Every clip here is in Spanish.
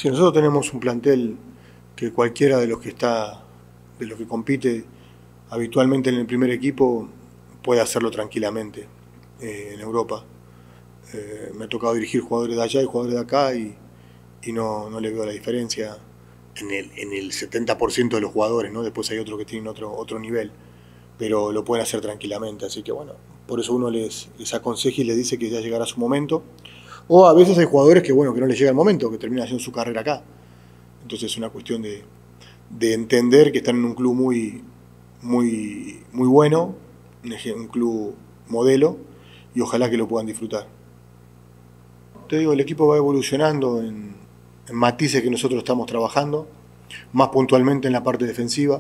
Sí, nosotros tenemos un plantel que cualquiera de los que compite habitualmente en el primer equipo puede hacerlo tranquilamente en Europa. Me ha tocado dirigir jugadores de allá y jugadores de acá y no le veo la diferencia en el 70% de los jugadores, ¿no? Después hay otros que tienen otro nivel, pero lo pueden hacer tranquilamente. Así que bueno, por eso uno les aconseja y les dice que ya llegará su momento. O a veces hay jugadores que bueno, que no les llega el momento, que terminan haciendo su carrera acá. Entonces es una cuestión de entender que están en un club muy bueno, un club modelo, y ojalá que lo puedan disfrutar. Te digo, el equipo va evolucionando en matices que nosotros estamos trabajando, más puntualmente en la parte defensiva,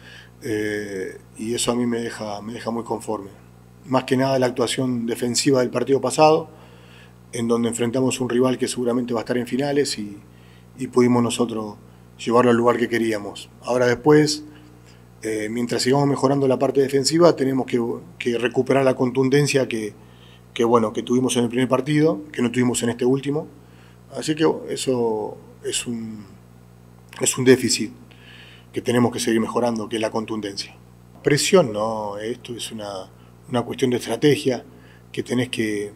y eso a mí me deja muy conforme. Más que nada la actuación defensiva del partido pasado, en donde enfrentamos un rival que seguramente va a estar en finales y pudimos nosotros llevarlo al lugar que queríamos. Ahora después, mientras sigamos mejorando la parte defensiva, tenemos que recuperar la contundencia que tuvimos en el primer partido, que no tuvimos en este último. Así que eso es un déficit que tenemos que seguir mejorando, que es la contundencia. Presión no, esto es una cuestión de estrategia que tenés que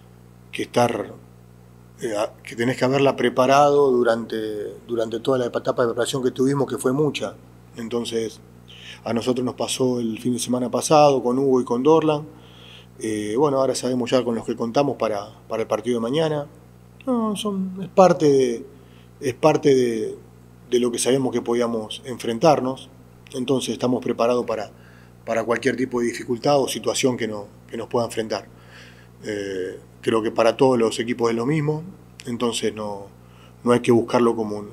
haberla preparado durante toda la etapa de preparación que tuvimos, que fue mucha. Entonces, a nosotros nos pasó el fin de semana pasado con Hugo y con Dorlan. Bueno, ahora sabemos ya con los que contamos para el partido de mañana. No, es parte de lo que sabemos que podíamos enfrentarnos. Entonces estamos preparados para cualquier tipo de dificultad o situación que nos pueda enfrentar. Creo que para todos los equipos es lo mismo, entonces no hay que buscarlo como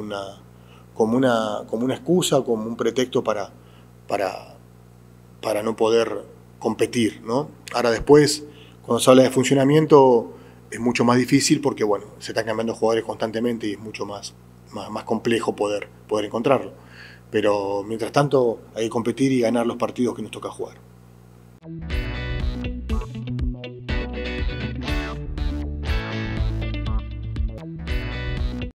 una excusa, como un pretexto para no poder competir, ¿no? Ahora después, cuando se habla de funcionamiento, es mucho más difícil porque bueno, se están cambiando jugadores constantemente y es mucho más complejo poder encontrarlo. Pero mientras tanto hay que competir y ganar los partidos que nos toca jugar.